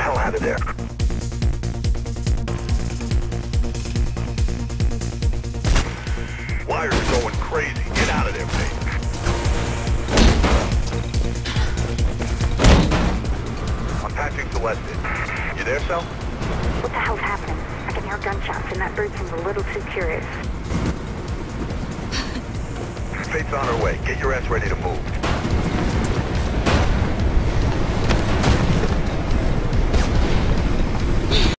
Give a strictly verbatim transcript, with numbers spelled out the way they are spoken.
the hell out of there. Wires are going crazy. Get out of there, mate. I'm patching Celeste in. You there, Cel? What the hell's happening? I can hear gunshots and that bird seems a little too curious. Fate's on her way. Get your ass ready to move.